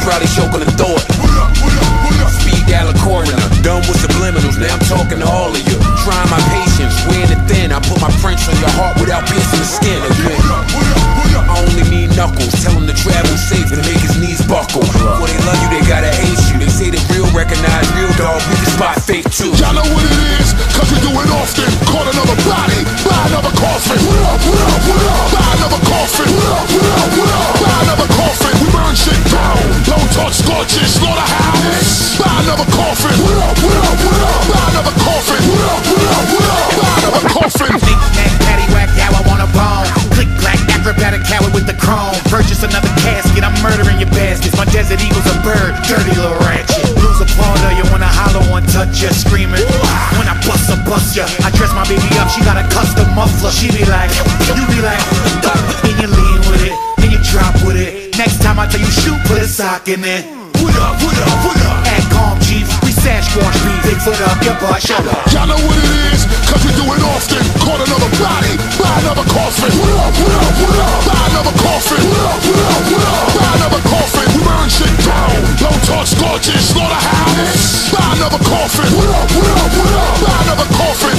probably choke on the thought. Speed dial a coroner, done with subliminals, now I'm talking to all of you. Trying my patience, wearing it thin. I put my prints on your heart without piercing the skin again. I only need knuckles, tell him to travel safe and make his knees buckle. Before they love you, they gotta hate you. They say that real recognize real, dog, we can spot fake too. Y'all know what it is, cause we do it often. Caught another body, buy another coffin. Buy another coffin. Buy another coffin. We burn shit down. Low touch scorches, Slaughterhouse. Buy another coffin. Buy another coffin. Buy another coffin. Knick-knack, paddywhack, yeah, I want a bone. Click-clack, acrobatic coward with the chrome. Purchase another casket, I'm murdering your baskets. My desert eagle's a bird, dirty little ratchet. Lose a paw, you wanna holler one touch ya, screaming. When I bust ya. I dress my baby up, she got a custom muffler. She be like, you be like, and you lean with it, and you drop with it. Next time I tell you shoot, put a sock in it. What up, what up, what up? Act calm, chief, we Sasquatch beef. Bigfoot up, your butt, shut up. Y'all know what it is, cause we do it often. Caught another body, buy another coffin. Buy another coffin. Buy another coffin. We burn shit down. Low touch scorches, Slaughterhouse. Buy another coffin. Buy another coffin.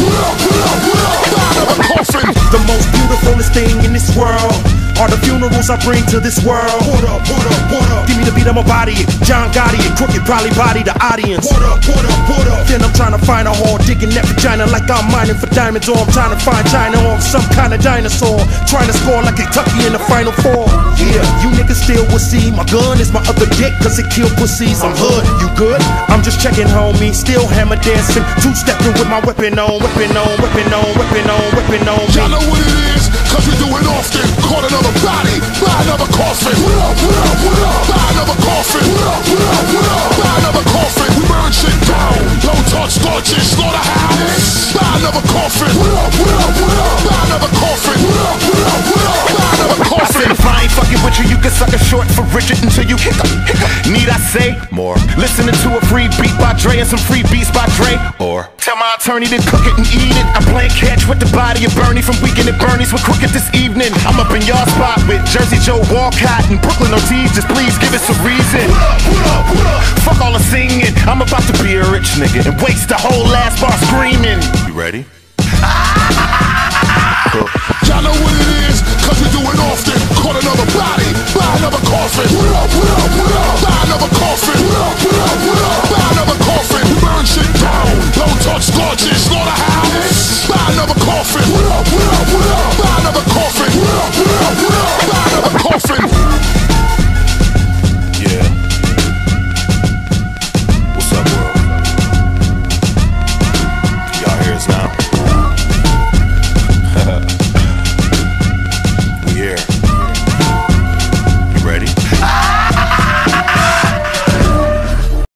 Buy another coffin. The most beautifulest thing in this world are the funerals I bring to this world. What up, what up, what up? Give me the beat, I'ma body it. John Gotti it, crooked, probably body the audience. What up, what up, what up? Then I'm trying to find a hole, digging that vagina like I'm mining for diamonds. Or I'm trying to find China or I'm some kind of dinosaur. Trying to score like Kentucky in the Final Four. Yeah, you niggas still will see my gun is my other dick, cause it kill pussies. I'm hood, you good? I'm just checking, homie. Still hammer dancing, two-stepping with my weapon on, whipping on, whipping on, whipping on, whipping on. Y'all know what it is, cause we do it often. Caught another body, buy another coffin. Buy another coffin. Buy another coffin. We burn shit down. Low touch scorches, Slaughterhouse. Buy another coffin. Buy another coffin. Buy another coffin. I said if I ain't fucking with you, you can suck a short for Richard until you hiccup. Need I say more? Listening to a free beat by Dre and some free beats by Dre. Or tell my attorney to cook it and eat it. I'm playing catch with the body of Bernie from Weekend at Bernie's with Crooked this evening. I'm up in y'all spot with Jersey Joe Walcott and Brooklyn Ortiz. Just please give us a reason. Fuck all the singing. I'm about to be a rich nigga and waste the whole last bar screaming. You ready? Y'all know what it is, cause we do it often. Caught another body.